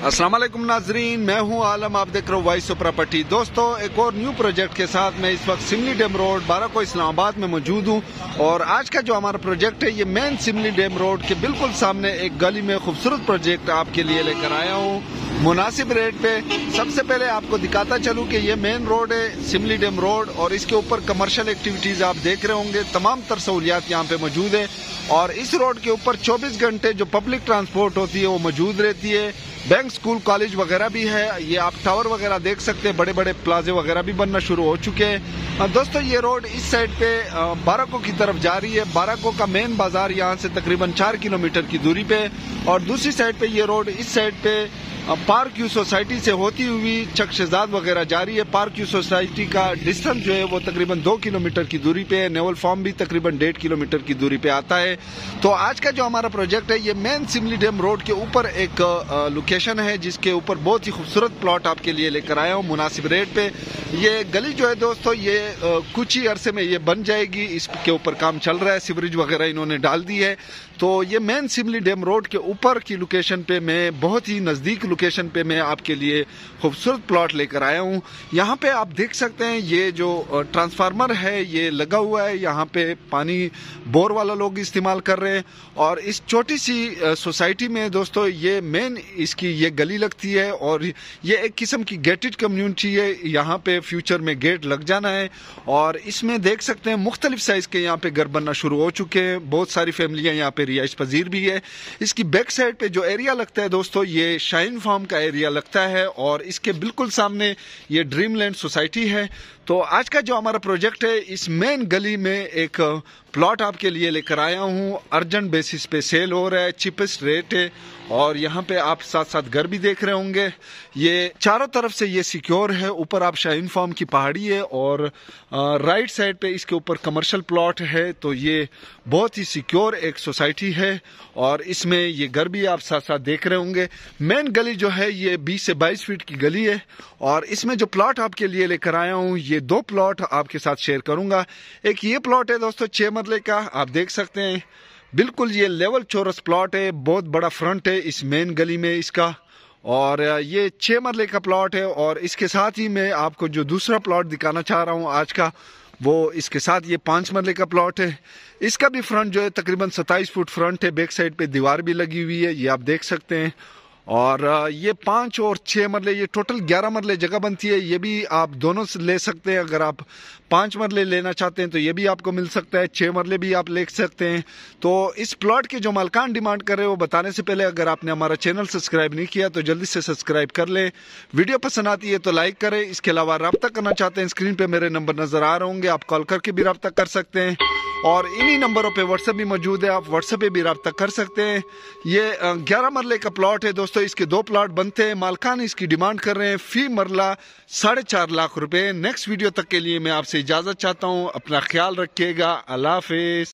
السلام علیکم ناظرین، میں ہوں عالم، آپ دیکھ رہے ہو وائس آف پراپرٹی۔ دوستو، ایک اور نیو پروجیکٹ کے ساتھ میں اس وقت سملی ڈیم روڈ بارہ کو اسلام آباد میں موجود ہوں، اور آج کا جو ہمارا پروجیکٹ ہے یہ مین سملی ڈیم روڈ کے بالکل سامنے ایک گلی میں خوبصورت پروجیکٹ آپ کے لیے لے کر آیا ہوں مناسب ریٹ پہ۔ سب سے پہلے آپ کو دکھاتا چلوں کہ یہ مین روڈ ہے سملی ڈیم روڈ، اور اس کے اوپر کمرشل ایکٹیویٹیز آپ دیکھ رہے ہوں گے، تمام تر سہولیات یہاں پہ موجود ہے، اور اس روڈ کے اوپر 24 گھنٹے جو پبلک ٹرانسپورٹ ہوتی ہے وہ موجود رہتی ہے۔ بینک، اسکول، کالج وغیرہ بھی ہے۔ یہ آپ ٹاور وغیرہ دیکھ سکتے ہیں، بڑے بڑے پلازے وغیرہ بھی بننا شروع ہو چکے ہیں۔ دوستو، یہ روڈ اس سائڈ پہ بارہ کی طرف جا رہی ہے۔ بارہ کا مین بازار یہاں سے تقریباً 4 کلومیٹر کی دوری پہ، اور دوسری سائڈ پہ یہ روڈ اس سائڈ پہ پارک یو سوسائٹی سے ہوتی ہوئی چک شہزاد وغیرہ جاری ہے۔ پارک یو سوسائٹی کا ڈسٹنس جو ہے وہ تقریباً 2 کلومیٹر کی دوری پہ ہے۔ نیول فارم بھی تقریباً 1.5 کلومیٹر کی دوری پہ آتا ہے۔ تو آج کا جو ہمارا پروجیکٹ ہے یہ مین سملی ڈیم روڈ کے اوپر ایک لوکیشن ہے، جس کے اوپر بہت ہی خوبصورت پلاٹ آپ کے لیے لے کر آیا ہوں مناسب ریٹ پہ۔ یہ گلی جو ہے دوستو، یہ کچھ ہی عرصے میں یہ بن جائے گی، اس کے اوپر کام چل رہا ہے، سیوریج وغیرہ انہوں نے ڈال دی ہے۔ تو یہ مین سملی ڈیم روڈ کے اوپر کی لوکیشن پہ میں بہت ہی نزدیک لوکیشن پہ میں آپ کے لیے خوبصورت پلاٹ لے کر آیا ہوں۔ یہاں پہ آپ دیکھ سکتے ہیں یہ جو ٹرانسفارمر ہے یہ لگا ہوا ہے، یہاں پہ پانی بور والا لوگ استعمال کر رہے ہیں، اور اس چھوٹی سی سوسائٹی میں دوستو یہ مین اس کی یہ گلی لگتی ہے، اور یہ ایک قسم کی گیٹڈ کمیونٹی ہے۔ یہاں پہ فیوچر میں گیٹ لگ جانا ہے، اور اس میں دیکھ سکتے ہیں مختلف سائز کے یہاں پہ گھر بننا شروع ہو چکے ہیں۔ بہت ساری فیملیاں یہاں پہ رہائش پذیر بھی ہے۔ اس کی بیک سائڈ پہ جو ایریا لگتا ہے دوستو، یہ شائن فارم کا ایریا لگتا ہے، اور اس کے بالکل سامنے یہ ڈریم لینڈ سوسائٹی ہے۔ تو آج کا جو ہمارا پروجیکٹ ہے اس مین گلی میں ایک پلاٹ آپ کے لیے لے کر آیا ہوں، ارجنٹ بیسس پہ سیل ہو رہا ہے، چیپسٹ ریٹ ہے، اور یہاں پہ آپ ساتھ ساتھ گھر بھی دیکھ رہے ہوں گے۔ یہ چاروں طرف سے یہ سیکیور ہے، اوپر آپ شاہین فارم کی پہاڑی ہے، اور رائٹ سائڈ پہ اس کے اوپر کمرشل پلاٹ ہے۔ تو یہ بہت ہی سیکیور ایک سوسائٹی ہے، اور اس میں یہ گھر بھی آپ ساتھ ساتھ دیکھ رہے ہوں گے۔ مین گلی جو ہے یہ 20 سے 22 فٹ کی گلی ہے، اور اس میں جو پلاٹ آپ کے لیے لے کر آیا ہوں یہ 2 پلاٹ آپ کے ساتھ شیئر کروں گا۔ ایک یہ پلاٹ ہے دوستو 6 مرلے کا، آپ دیکھ سکتے ہیں، بالکل یہ لیول چورس پلاٹ ہے، بہت بڑا فرنٹ ہے اس مین گلی میں اس کا، اور یہ 6 مرلے کا پلاٹ ہے۔ اور اس کے ساتھ ہی میں آپ کو جو دوسرا پلاٹ دکھانا چاہ رہا ہوں آج کا، وہ اس کے ساتھ یہ 5 مرلے کا پلاٹ ہے۔ اس کا بھی فرنٹ جو ہے تقریباً 27 فٹ فرنٹ ہے، بیک سائڈ پہ دیوار بھی لگی ہوئی ہے، یہ آپ دیکھ سکتے ہیں۔ اور یہ 5 اور 6 مرلے، یہ ٹوٹل 11 مرلے جگہ بنتی ہے۔ یہ بھی آپ دونوں سے لے سکتے ہیں، اگر آپ 5 مرلے لینا چاہتے ہیں تو یہ بھی آپ کو مل سکتا ہے، 6 مرلے بھی آپ لے سکتے ہیں۔ تو اس پلاٹ کے جو مالکان ڈیمانڈ کر رہے ہیں وہ بتانے سے پہلے اگر آپ نے ہمارا چینل سبسکرائب نہیں کیا تو جلدی سے سبسکرائب کر لیں، ویڈیو پسند آتی ہے تو لائک کریں۔ اس کے علاوہ رابطہ کرنا چاہتے ہیں، اسکرین پہ میرے نمبر نظر آ رہے ہوں گے، آپ کال کر کے بھی رابطہ کر سکتے ہیں، اور انہی نمبروں پہ واٹس ایپ بھی موجود ہے، آپ واٹس ایپ پہ بھی رابطہ کر سکتے ہیں۔ یہ 11 مرلے کا پلاٹ ہے دوستو، اس کے 2 پلاٹ بنتے ہیں، مالکان اس کی ڈیمانڈ کر رہے ہیں فی مرلہ 4.5 لاکھ روپے۔ نیکسٹ ویڈیو تک کے لیے میں آپ سے اجازت چاہتا ہوں، اپنا خیال رکھیے گا، اللہ حافظ۔